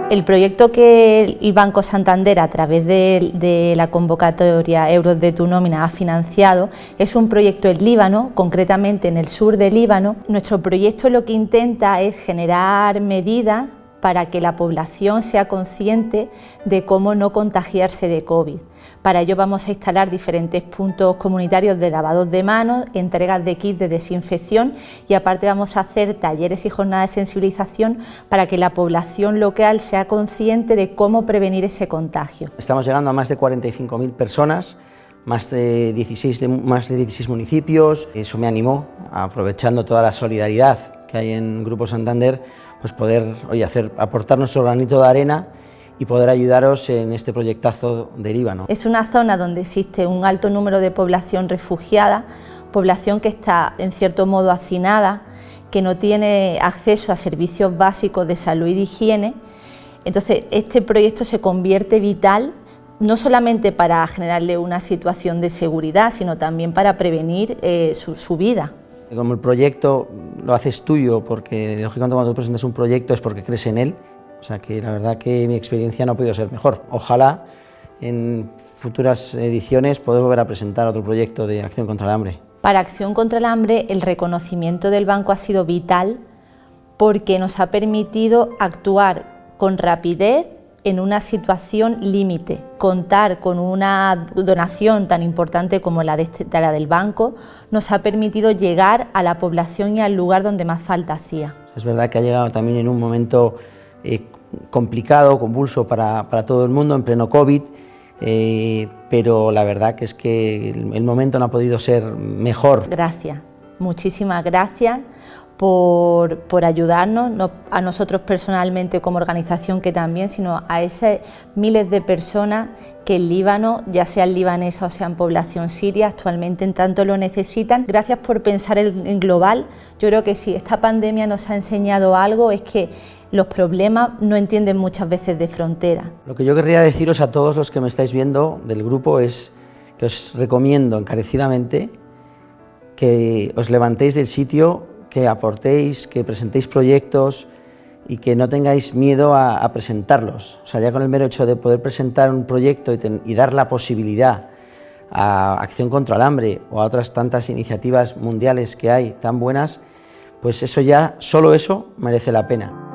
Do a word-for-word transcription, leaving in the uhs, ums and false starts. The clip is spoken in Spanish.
El proyecto que el Banco Santander, a través de, de la convocatoria Euros de tu nómina, ha financiado, es un proyecto en Líbano, concretamente en el sur de Líbano. Nuestro proyecto lo que intenta es generar medidas para que la población sea consciente de cómo no contagiarse de COVID. Para ello vamos a instalar diferentes puntos comunitarios de lavados de manos, entregas de kits de desinfección y aparte vamos a hacer talleres y jornadas de sensibilización para que la población local sea consciente de cómo prevenir ese contagio. Estamos llegando a más de cuarenta y cinco mil personas, más de dieciséis, de, más de dieciséis municipios. Eso me animó, aprovechando toda la solidaridad que hay en Grupo Santander, pues poder oye, hacer, aportar nuestro granito de arena y poder ayudaros en este proyectazo de Líbano. Es una zona donde existe un alto número de población refugiada, población que está en cierto modo hacinada, que no tiene acceso a servicios básicos de salud y de higiene. Entonces este proyecto se convierte vital no solamente para generarle una situación de seguridad, sino también para prevenir eh, su, su vida. Como el proyecto lo haces tuyo, porque lógicamente cuando tú presentas un proyecto es porque crees en él, o sea que la verdad que mi experiencia no ha podido ser mejor. Ojalá en futuras ediciones poder volver a presentar otro proyecto de acción contra el hambre. Para Acción contra el Hambre el reconocimiento del banco ha sido vital porque nos ha permitido actuar con rapidez en una situación límite. Contar con una donación tan importante como la, de este, de la del banco nos ha permitido llegar a la población y al lugar donde más falta hacía. Es verdad que ha llegado también en un momento eh, complicado, convulso para, para todo el mundo, en pleno COVID, eh, pero la verdad que es que el, el momento no ha podido ser mejor. Gracias, muchísimas gracias por, por ayudarnos, no a nosotros personalmente como organización que también, sino a esas miles de personas que en Líbano, ya sean libanesas o sean población siria, actualmente en tanto lo necesitan. Gracias por pensar en, en global. Yo creo que si esta pandemia nos ha enseñado algo es que los problemas no entienden muchas veces de frontera. Lo que yo querría deciros a todos los que me estáis viendo del grupo es que os recomiendo encarecidamente que os levantéis del sitio, que aportéis, que presentéis proyectos y que no tengáis miedo a, a presentarlos. O sea, ya con el mero hecho de poder presentar un proyecto y, ten, y dar la posibilidad a Acción contra el Hambre o a otras tantas iniciativas mundiales que hay tan buenas, pues eso ya, solo eso merece la pena.